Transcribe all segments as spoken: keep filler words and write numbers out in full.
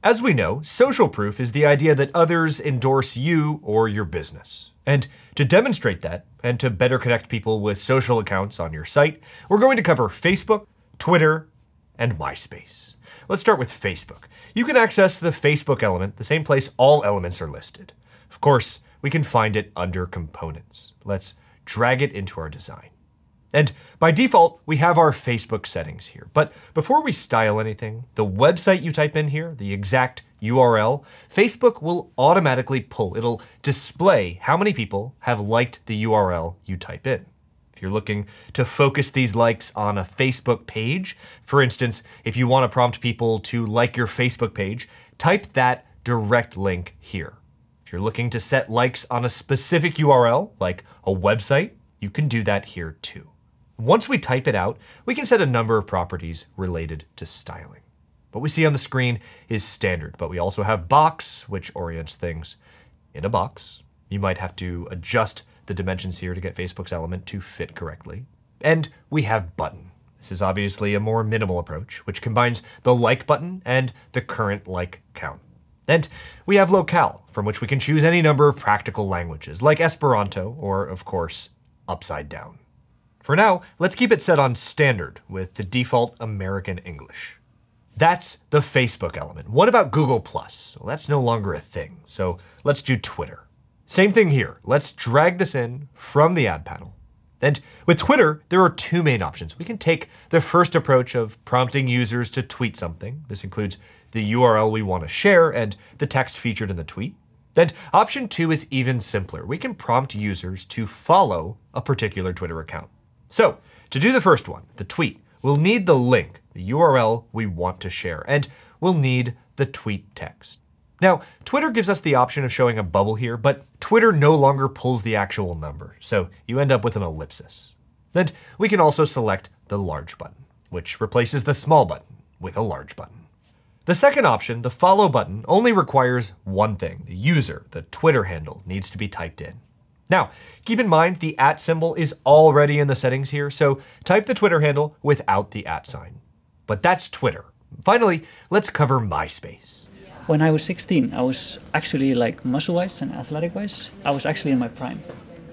As we know, social proof is the idea that others endorse you or your business. And to demonstrate that, and to better connect people with social accounts on your site, we're going to cover Facebook, Twitter, and Myspace. Let's start with Facebook. You can access the Facebook element the same place all elements are listed. Of course, we can find it under Components. Let's drag it into our design. And by default, we have our Facebook settings here. But before we style anything, the website you type in here, the exact U R L, Facebook will automatically pull. It'll display how many people have liked the U R L you type in. If you're looking to focus these likes on a Facebook page, for instance, if you want to prompt people to like your Facebook page, type that direct link here. If you're looking to set likes on a specific U R L, like a website, you can do that here too. Once we type it out, we can set a number of properties related to styling. What we see on the screen is standard, but we also have box, which orients things in a box. You might have to adjust the dimensions here to get Facebook's element to fit correctly. And we have button. This is obviously a more minimal approach, which combines the like button and the current like count. And we have locale, from which we can choose any number of practical languages, like Esperanto, or of course, upside down. For now, let's keep it set on standard with the default American English. That's the Facebook element. What about Google plus? Well, that's no longer a thing, so let's do Twitter. Same thing here. Let's drag this in from the ad panel. And with Twitter, there are two main options. We can take the first approach of prompting users to tweet something. This includes the U R L we want to share and the text featured in the tweet. Then option two is even simpler. We can prompt users to follow a particular Twitter account. So to do the first one, the tweet, we'll need the link, the U R L we want to share, and we'll need the tweet text. Now, Twitter gives us the option of showing a bubble here, but Twitter no longer pulls the actual number, so you end up with an ellipsis. Then we can also select the large button, which replaces the small button with a large button. The second option, the follow button, only requires one thing. The user, the Twitter handle, needs to be typed in. Now, keep in mind the at symbol is already in the settings here, so type the Twitter handle without the at sign. But that's Twitter. Finally, let's cover Myspace. When I was sixteen, I was actually like muscle-wise and athletic-wise, I was actually in my prime.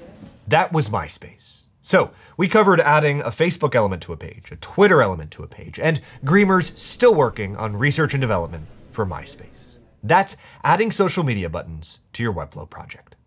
That was Myspace. So we covered adding a Facebook element to a page, a Twitter element to a page, and Greemer's still working on research and development for Myspace. That's adding social media buttons to your Webflow project.